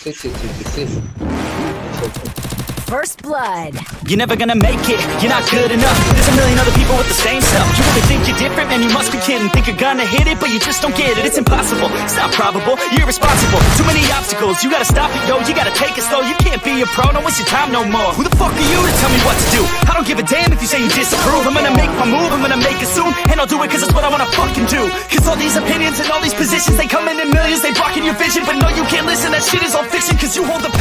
First blood. You're never gonna make it, you're not good enough. There's a million other people with the same stuff. You really think you're different? Man, you must be kidding. Think you're gonna hit it, but you just don't get it. It's impossible, it's not probable, you're irresponsible. Too many obstacles, you gotta stop it, yo. You gotta take it slow, you can't be a pro. Don't waste your time no more. Who the fuck are you to tell me what to do? I don't give a damn if you say you disapprove. I'm gonna make my move, I'm gonna make it soon. And I'll do it cause it's what I wanna fucking do. Cause all these opinions and all these positions, they come in millions, they blocking your vision. But no, you can't listen, that shit is all fiction. Cause you hold the